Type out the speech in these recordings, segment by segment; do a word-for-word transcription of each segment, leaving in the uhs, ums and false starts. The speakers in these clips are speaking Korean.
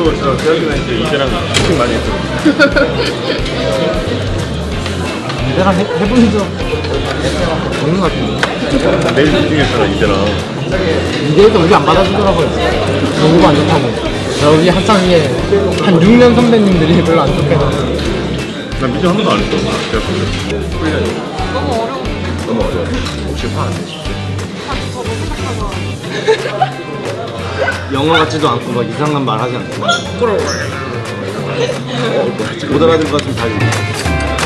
그래도 저 대학교는 이제 이대랑 슈팅 많이 했죠. 이대랑 해본 적 없는 것 같은데. 내일 슈팅했잖아 이대랑. 이대도 우리 안 받아주더라고요. 농구가 안 좋다고. 여기 한창에 한 육 년 선배님들이 별로 안 좋게 나와요. 난 미팅 한 번도 안 했어. 대학교 너무 어려워. 너무 어려워. 혹시 화 안 내시죠? 영어 같지도 않고 막 이상한 말 하지 않고. 못 알아듣는 것 같으면 다 읽어.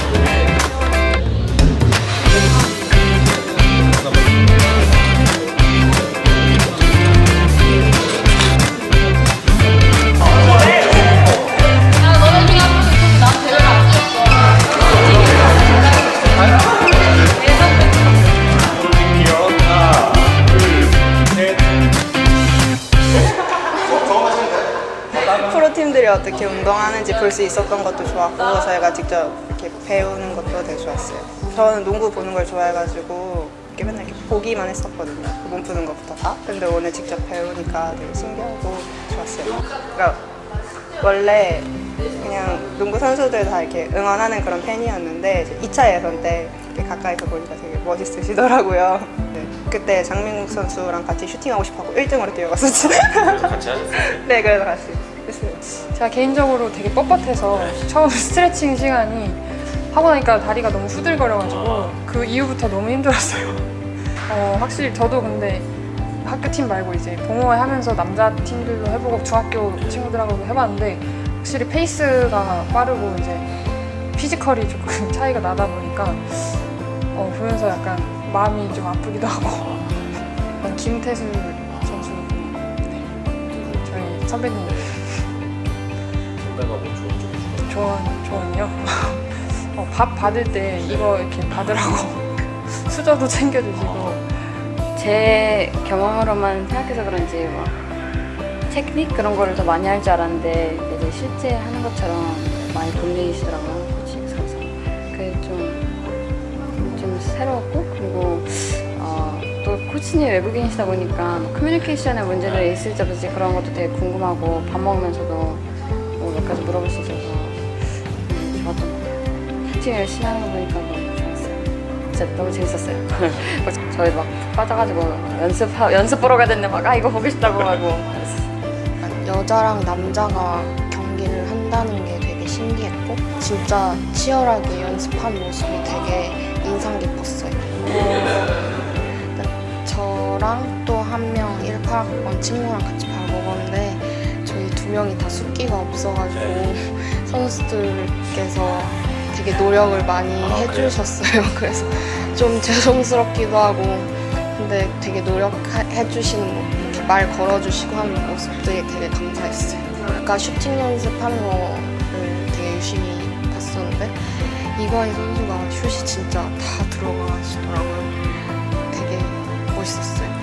프로팀들이 어떻게 운동하는지 볼 수 있었던 것도 좋았고 저희가 직접 이렇게 배우는 것도 되게 좋았어요. 저는 농구 보는 걸 좋아해가지고 이렇게 맨날 이렇게 보기만 했었거든요. 몸 푸는 것부터 다. 근데 오늘 직접 배우니까 되게 신기하고 좋았어요. 그러니까 원래 그냥 농구 선수들 다 이렇게 응원하는 그런 팬이었는데 이 차 예선 때 이렇게 가까이서 보니까 되게 멋있으시더라고요. 네, 그때 장민국 선수랑 같이 슈팅하고 싶어하고 일 등으로 뛰어갔었죠. 같이 하셨어요? 네, 그래서 같이 했어요. 제가 개인적으로 되게 뻣뻣해서 처음 스트레칭 시간이 하고 나니까 다리가 너무 후들거려가지고 그 이후부터 너무 힘들었어요. 어, 확실히 저도 근데 학교 팀 말고 이제 동호회 하면서 남자 팀들도 해보고 중학교 친구들하고도 해봤는데 확실히 페이스가 빠르고 이제 피지컬이 조금 차이가 나다 보니까 어, 보면서 약간 마음이 좀 아프기도 하고 김태술 선수 네. 저희 선배님 선배가 뭐 좋은 쪽이 조언, 조언이요? 어, 밥 받을 때 이거 이렇게 받으라고 수저도 챙겨주시고 제 경험으로만 생각해서 그런지 막 테크닉 그런 거를 더 많이 할 줄 알았는데 이제 실제 하는 것처럼 많이 돌리시더라고요, 코치님께서. 그게 좀, 좀 새로웠고 그리고 어, 또 코치님 외국인이시다 보니까 커뮤니케이션에 문제들이 있을지 없을지 그런 것도 되게 궁금하고 밥 먹으면서도 뭐 몇 가지 물어볼 수 있어서 음, 좋았던 것 같아요. 코칭 열심히 하는 거 보니까 너무 좋았어요. 진짜 너무 재밌었어요. 저희 막 빠져가지고 연습 연습 보러 가야 되는데 막 아 이거 보고 싶다고 하고 여자랑 남자가 경기를 한다는 게 되게 신기했고 진짜 치열하게 연습한 모습이 되게 인상 깊었어요. 저랑 또 한 명 일팔 학번 친구랑 같이 밥 먹었는데 저희 두 명이 다 숫기가 없어가지고 선수들께서 되게 노력을 많이 해주셨어요. 그래서 좀 죄송스럽기도 하고 근데 되게 노력해주시는 이렇게 말 걸어주시고 하는 모습들이 되게 감사했어요. 아까 슈팅 연습하는 거를 되게 유심히 봤었는데 이관희 선수가 슛이 진짜 다 들어가시더라고요. 되게 멋있었어요.